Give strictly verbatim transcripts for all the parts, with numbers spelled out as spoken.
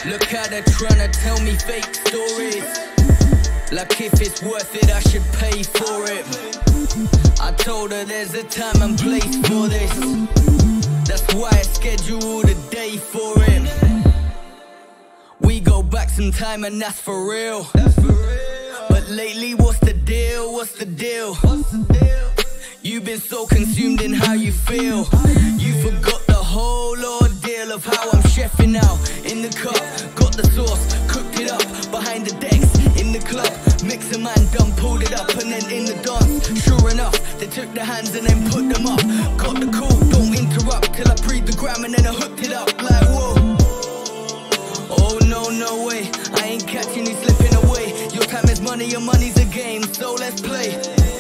Look how they're trying to tell me fake stories, like if it's worth it I should pay for it. I told her there's a time and place for this, that's why I scheduled a day for it. We go back some time and that's for real, but lately what's the deal, what's the deal? You've been so consumed in how you feel, you forgot the whole ordeal of how I'm chefing out in the cup. Got the sauce, cooked it up behind the decks in the club. Mixer man done pulled it up and then in the dance. Sure enough, they took the hands and then put them up. Got the call, don't interrupt, till I preed the gram and then I hooked it up like whoa. Oh no, no way, I ain't catching you slipping away. Your time is money, your money's a game, so let's play.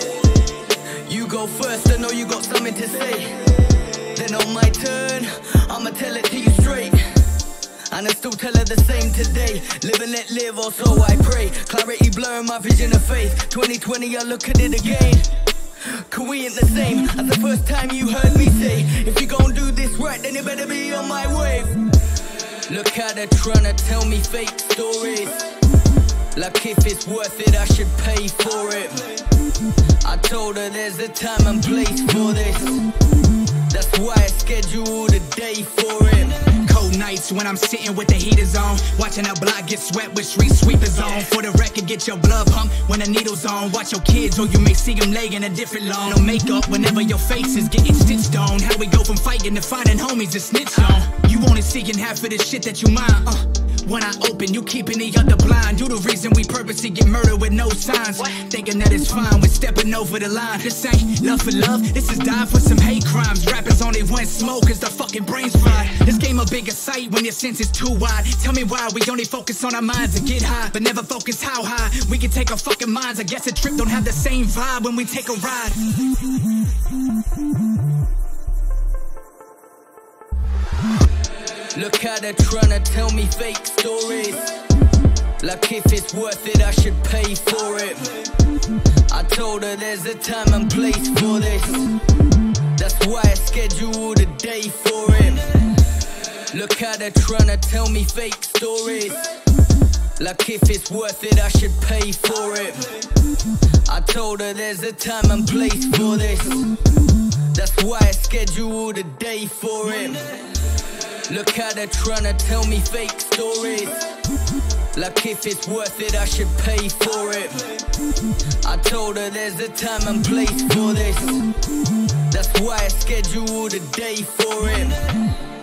You go first, I know you got something to say. Then on my turn, I'ma tell it to you straight. And I still tell her the same today. Live and let live, or so I pray. Clarity blurring my vision of faith. twenty twenty, I look at it again. Cause we ain't the same as the first time you heard me say, if you gon' do this right, then you better be on my wave. Look how they're trying to tell me fake stories, like if it's worth it I should pay for it. I told her there's a time and place for this, that's why I scheduled a day for it. Cold nights when I'm sitting with the heaters on, watching a block get swept with street sweepers on. For the record, get your blood pumped when the needle's on. Watch your kids or you may see them laying a different lawn. No makeup whenever your face is getting stitched on. How we go from fighting to finding homies to snitch on. You only seeing half of the shit that you mind, uh When I open, you keeping the other blind. You the reason we purposely get murdered with no signs. What? Thinking that it's fine with stepping over the line. This ain't love for love, this is die for some hate crimes. Rappers only want smoke cause the fucking brain's fried. This game a bigger sight when your sense is too wide. Tell me why we only focus on our minds and get high, but never focus how high we can take our fucking minds. I guess a trip don't have the same vibe when we take a ride. Look how they're trying to tell me fake stories, like if it's worth it I should pay for it. I told her there's a time and place for this, that's why I scheduled a day for it. Look how they're trying to tell me fake stories, like if it's worth it I should pay for it. I told her there's a time and place for this, that's why I scheduled a day for it. Look how they're trying to tell me fake stories, like if it's worth it I should pay for it. I told her there's a time and place for this, that's why I scheduled a day for it.